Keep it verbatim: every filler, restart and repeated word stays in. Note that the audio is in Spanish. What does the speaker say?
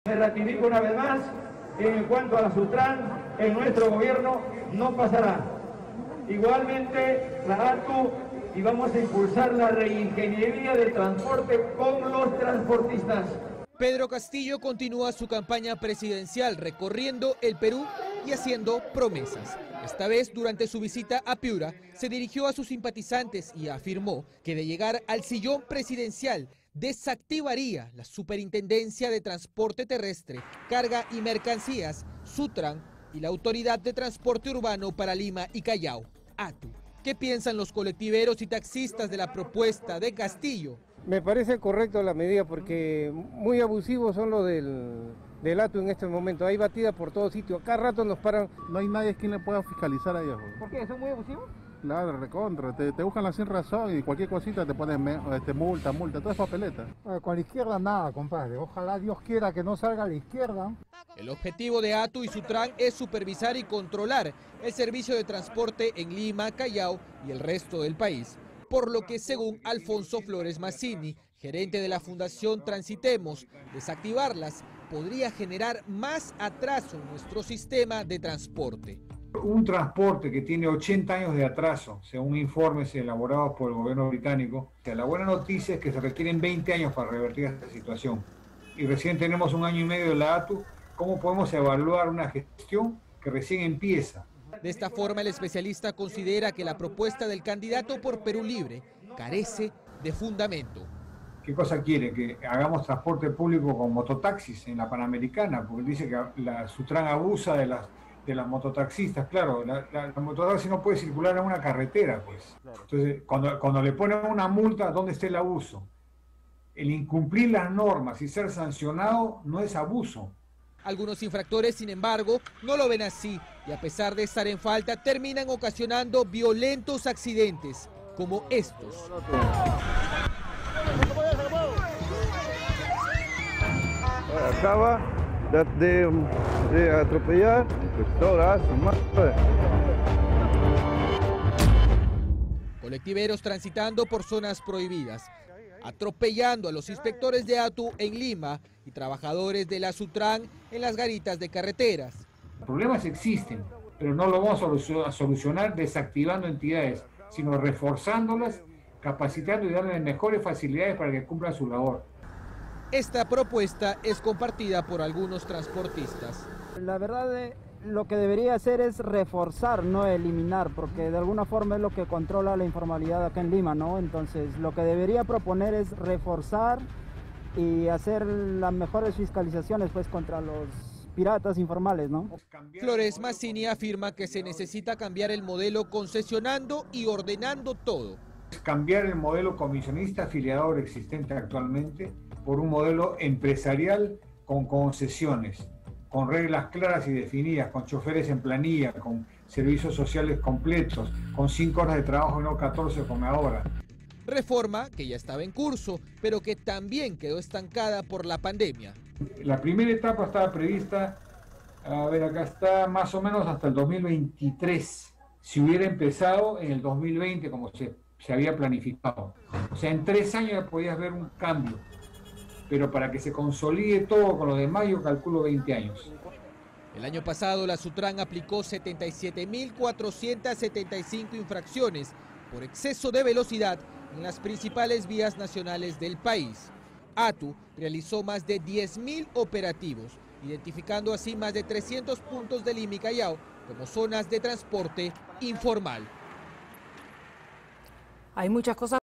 Me ratifico una vez más, en cuanto a la Sutran, en nuestro gobierno no pasará. Igualmente, la A T U, y vamos a impulsar la reingeniería del transporte con los transportistas. Pedro Castillo continúa su campaña presidencial recorriendo el Perú y haciendo promesas. Esta vez, durante su visita a Piura, se dirigió a sus simpatizantes y afirmó que de llegar al sillón presidencial desactivaría la Superintendencia de Transporte Terrestre, Carga y Mercancías, Sutran, y la Autoridad de Transporte Urbano para Lima y Callao, A T U. ¿Qué piensan los colectiveros y taxistas de la propuesta de Castillo? Me parece correcto la medida porque muy abusivos son los del, del A T U en este momento. Hay batidas por todo sitio. Cada rato nos paran. No hay nadie quien le pueda fiscalizar a ellos. ¿Por qué? ¿Son muy abusivos? Claro, recontra. Te, te buscan la sin razón y cualquier cosita te ponen este, multa, multa. Todo es papeleta. Con la izquierda nada, compadre. Ojalá Dios quiera que no salga a la izquierda. El objetivo de A T U y Sutran es supervisar y controlar el servicio de transporte en Lima, Callao y el resto del país. Por lo que, según Alfonso Flores Mazzini, gerente de la Fundación Transitemos, desactivarlas podría generar más atraso en nuestro sistema de transporte. Un transporte que tiene ochenta años de atraso, según informes elaborados por el gobierno británico. La buena noticia es que se requieren veinte años para revertir esta situación. Y recién tenemos un año y medio de la A T U. ¿Cómo podemos evaluar una gestión que recién empieza? De esta forma, el especialista considera que la propuesta del candidato por Perú Libre carece de fundamento. ¿Qué cosa quiere? Que hagamos transporte público con mototaxis en la Panamericana, porque dice que la Sutran abusa de las, de las mototaxistas. Claro, la, la, la mototaxi no puede circular en una carretera, pues. Entonces, cuando, cuando le ponen una multa, ¿dónde está el abuso? El incumplir las normas y ser sancionado no es abuso. Algunos infractores, sin embargo, no lo ven así y a pesar de estar en falta, terminan ocasionando violentos accidentes como estos. Acaba de, de, de atropellar todas su madre. Colectiveros transitando por zonas prohibidas, atropellando a los inspectores de A T U en Lima y trabajadores de la Sutran en las garitas de carreteras. Problemas existen, pero no lo vamos a solucionar desactivando entidades, sino reforzándolas, capacitando y darles mejores facilidades para que cumplan su labor. Esta propuesta es compartida por algunos transportistas. La verdad, de, lo que debería hacer es reforzar, no eliminar, porque de alguna forma es lo que controla la informalidad acá en Lima, ¿no? Entonces, lo que debería proponer es reforzar y hacer las mejores fiscalizaciones, pues, contra los piratas informales, ¿no? Flores Mazzini afirma que se necesita cambiar el modelo concesionando y ordenando todo. Cambiar el modelo comisionista afiliador existente actualmente por un modelo empresarial con concesiones, con reglas claras y definidas, con choferes en planilla, con servicios sociales completos, con cinco horas de trabajo y no catorce como ahora. Reforma que ya estaba en curso, pero que también quedó estancada por la pandemia. La primera etapa estaba prevista, a ver, acá está, más o menos hasta el dos mil veintitrés. Si hubiera empezado en el dos mil veinte como se, se había planificado. O sea, en tres años podías ver un cambio. Pero para que se consolide todo con lo demás, yo calculo veinte años. El año pasado la Sutran aplicó setenta y siete mil cuatrocientas setenta y cinco infracciones por exceso de velocidad en las principales vías nacionales del país. A T U realizó más de diez mil operativos, identificando así más de trescientos puntos de Lima y Callao como zonas de transporte informal. Hay muchas cosas